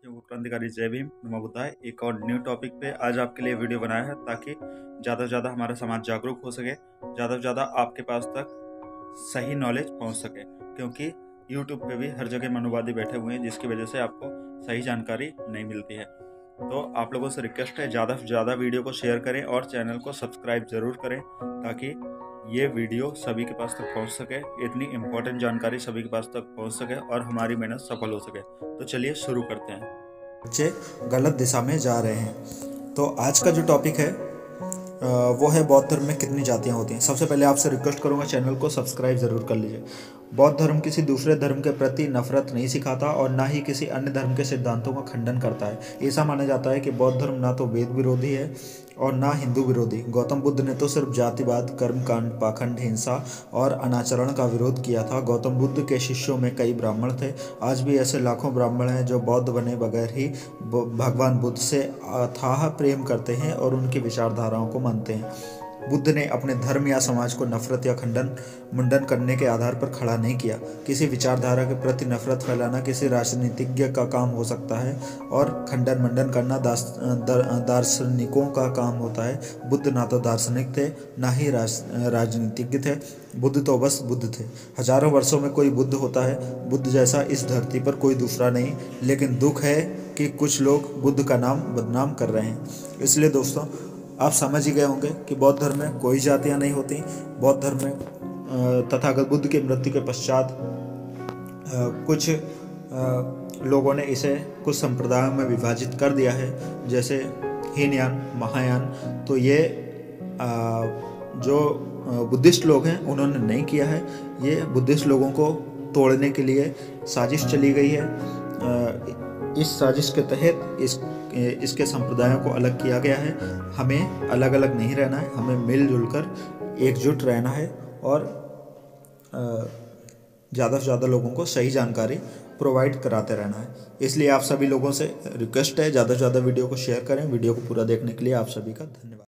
साथियों को क्रांतिकारी जय भीम नमो बुद्धाय। एक और न्यू टॉपिक पे आज आपके लिए वीडियो बनाया है ताकि ज़्यादा से ज़्यादा हमारा समाज जागरूक हो सके, ज़्यादा से ज़्यादा आपके पास तक सही नॉलेज पहुंच सके, क्योंकि यूट्यूब पे भी हर जगह मनुवादी बैठे हुए हैं जिसकी वजह से आपको सही जानकारी नहीं मिलती है। तो आप लोगों से रिक्वेस्ट है ज़्यादा से ज़्यादा वीडियो को शेयर करें और चैनल को सब्सक्राइब ज़रूर करें ताकि ये वीडियो सभी के पास तक पहुंच सके, इतनी इम्पोर्टेंट जानकारी सभी के पास तक पहुंच सके और हमारी मेहनत सफल हो सके। तो चलिए शुरू करते हैं। बच्चे गलत दिशा में जा रहे हैं। तो आज का जो टॉपिक है वो है बौद्ध धर्म में कितनी जातियाँ होती हैं। सबसे पहले आपसे रिक्वेस्ट करूँगा चैनल को सब्सक्राइब ज़रूर कर लीजिए। बौद्ध धर्म किसी दूसरे धर्म के प्रति नफरत नहीं सिखाता और ना ही किसी अन्य धर्म के सिद्धांतों का खंडन करता है। ऐसा माना जाता है कि बौद्ध धर्म ना तो वेद विरोधी है और ना हिंदू विरोधी। गौतम बुद्ध ने तो सिर्फ जातिवाद, कर्मकांड, पाखंड, हिंसा और अनाचरण का विरोध किया था। गौतम बुद्ध के शिष्यों में कई ब्राह्मण थे। आज भी ऐसे लाखों ब्राह्मण हैं जो बौद्ध बने बगैर ही भगवान बुद्ध से अथाह प्रेम करते हैं और उनकी विचारधाराओं को मानते हैं। बुद्ध ने अपने धर्म या समाज को नफरत या खंडन मुंडन करने के आधार पर खड़ा नहीं किया। किसी विचारधारा के प्रति नफरत फैलाना किसी राजनीतिज्ञ का काम हो सकता है और खंडन मंडन करना दार्शनिकों का काम होता है। बुद्ध ना तो दार्शनिक थे ना ही राजनीतिज्ञ थे। बुद्ध तो बस बुद्ध थे। हजारों वर्षों में कोई बुद्ध होता है। बुद्ध जैसा इस धरती पर कोई दूसरा नहीं। लेकिन दुख है कि कुछ लोग बुद्ध का नाम बदनाम कर रहे हैं। इसलिए दोस्तों आप समझ ही गए होंगे कि बौद्ध धर्म में कोई जातियां नहीं होती। बौद्ध धर्म में तथागत बुद्ध की मृत्यु के पश्चात कुछ लोगों ने इसे कुछ संप्रदायों में विभाजित कर दिया है, जैसे हीनयान, महायान। तो ये जो बुद्धिस्ट लोग हैं उन्होंने नहीं किया है। ये बुद्धिस्ट लोगों को तोड़ने के लिए साजिश चली गई है। इस साजिश के तहत इसके संप्रदायों को अलग किया गया है। हमें अलग अलग नहीं रहना है, हमें मिलजुल कर एकजुट रहना है और ज़्यादा से ज़्यादा लोगों को सही जानकारी प्रोवाइड कराते रहना है। इसलिए आप सभी लोगों से रिक्वेस्ट है ज़्यादा से ज़्यादा वीडियो को शेयर करें। वीडियो को पूरा देखने के लिए आप सभी का धन्यवाद।